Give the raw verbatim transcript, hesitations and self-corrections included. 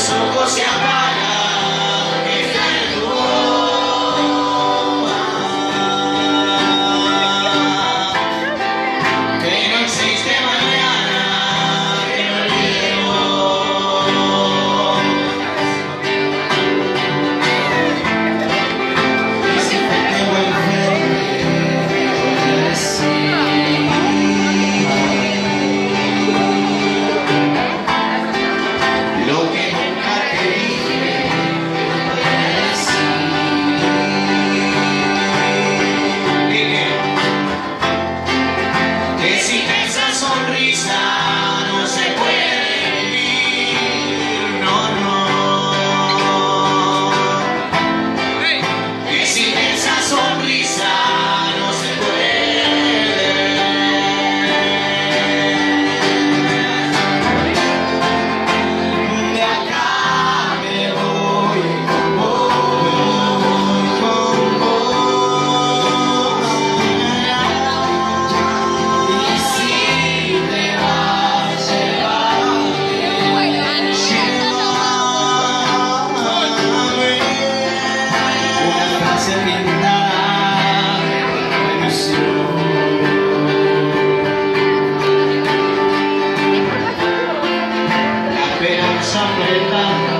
los ojos se apagan, que cae tu voz, que no existe mañana, que no olvidemos. Y si te tengo enfrente, sí. Lo que nunca te dije, que sin esa sonrisa no se puede vivir, no, no. Que sin esa sonrisa no se puede. De acá me voy con vos, con vos. Y si te vas, llévame, llévame. Una frase pintada de ilusión. La esperanza apretada.